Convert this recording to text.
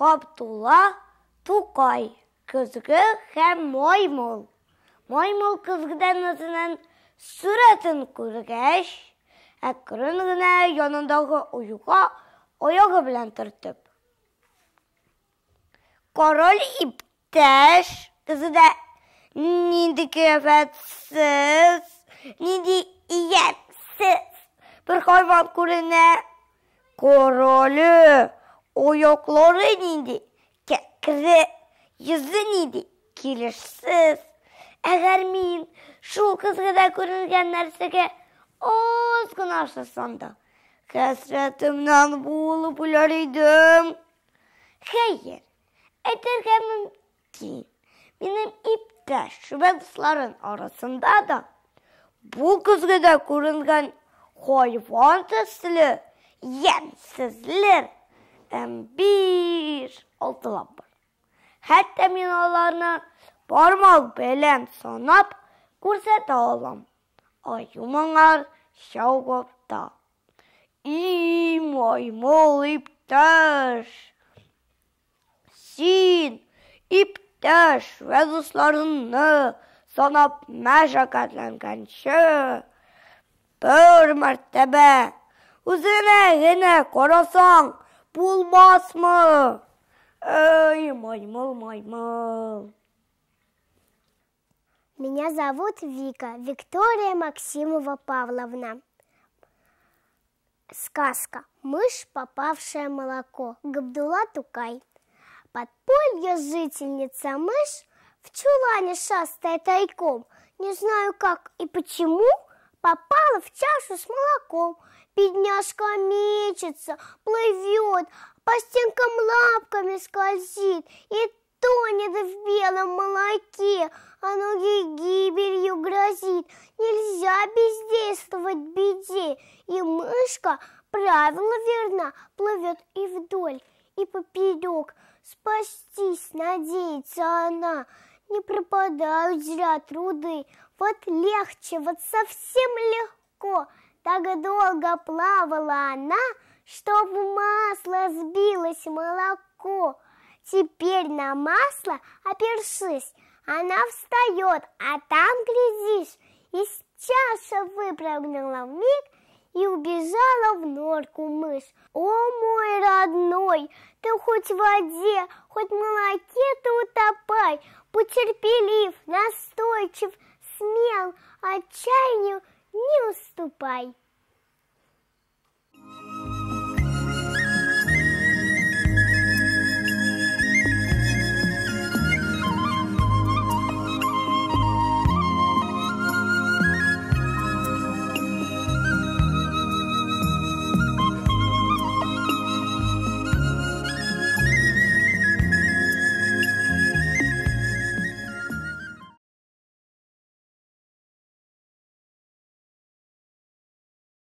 Габдулла Тукай, көзгө һәм маймыл. Маймыл көзгедән үзенең сурәтен күргәч, әкрен генә янындагы оюга аягы белән төртеп: Король иптәш, көзгедә нинди кыяфәтсез, нинди иямсез бер хайван күренә. Король аяклары нинди кәкре, йөзе нинди килешсез. Әгәр мин шул көзгедә күренгән нәрсәгә аз гына ашасам да, хәсрәтемнән булып үләр идем. Хәер, әйтергә мөмкин, минем иптәш дусларым арасында да бу көзгедә күренгән хайван төсле ямсызлар бир алтылап бар. Хәтта мин аларны бармак белән санап күрсәтә алам. Аю моңар чавапта: И маймыл иптәш, син иптәш вә дусларыңны санап мәшәкатьләнгәнче, бер мәртәбә үзенә генә карасаң булмасмы? Эй, маймыл, маймыл. Меня зовут Вика, Виктория Максимова Павловна. Сказка «Мышь, попавшая в молоко». Габдулла Тукай. Подполье жительница мышь в чулане шастая тайком. Не знаю как и почему попала в чашу с молоком. Бедняжка мечется, плывет, по стенкам лапками скользит и тонет в белом молоке, оно ей гибелью грозит. Нельзя бездействовать в беде, и мышка правило верно, плывет и вдоль, и поперек. Спастись надеется она, не пропадают зря труды. Вот легче, вот совсем легко. Так долго плавала она, что в масло сбилось молоко. Теперь на масло, опершись, она встает, а там, глядишь, из чаши выпрыгнула вмиг и убежала в норку мышь. О, мой родной, ты хоть в воде, хоть в молоке ты утопай, будь терпелив, настойчив, смел, отчаянию не уступай.